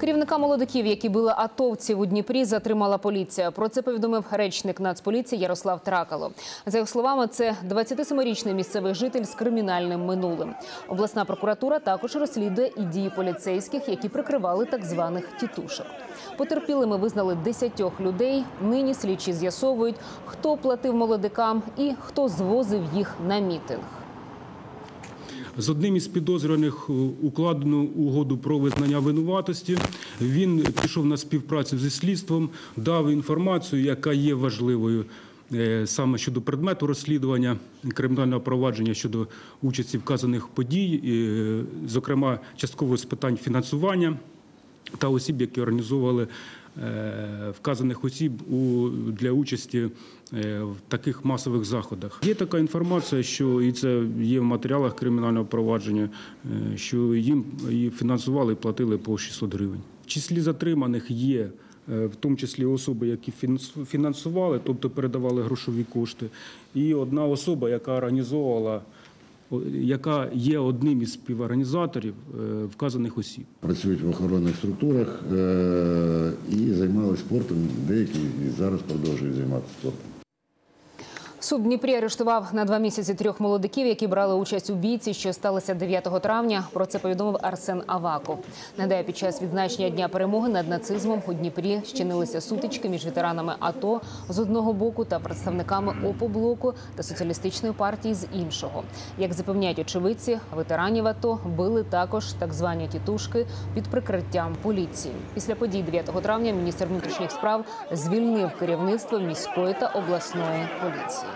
Керівника молодиків, які били атовців у Дніпрі, затримала поліція. Про це повідомив речник Нацполіції Ярослав Тракало. За його словами, це 27-річний місцевий житель з кримінальним минулим. Обласна прокуратура також розслідує і дії поліцейських, які прикривали так званих тітушок. Потерпілими визнали 10 людей. Нині слідчі з'ясовують, хто платив молодикам і хто звозив їх на мітинг. З одним із підозрюваних укладено угоду про визнання винуватості. Він пішов на співпрацю зі слідством, дав інформацію, яка є важливою саме щодо предмету розслідування кримінального провадження щодо участі вказаних подій, зокрема частково з питань фінансування та осіб, які організовували вказаних осіб для участі в таких масових заходах. Є така інформація, що і це є в матеріалах кримінального провадження, що їм і фінансували і платили по 600 гривень. В числі затриманих є в тому числі особи, які фінансували, тобто передавали грошові кошти, і одна особа, яка організовувала, яка є одним із співорганізаторів вказаних осіб. Працюють в охоронних структурах і займалися спортом, деякі і зараз продовжують займатися спортом. Суд в Дніпрі арештував на 2 місяці 3 молодиків, які брали участь у бійці, що сталося 9 травня. Про це повідомив Арсен Аваков. Нагадаю, під час відзначення Дня перемоги над нацизмом у Дніпрі щинилися сутички між ветеранами АТО з одного боку та представниками ОПО-блоку та Соціалістичної партії з іншого. Як запевняють очевидці, ветеранів АТО били також так звані тітушки під прикриттям поліції. Після подій 9 травня міністр внутрішніх справ звільнив керівництво міської та обласної поліції.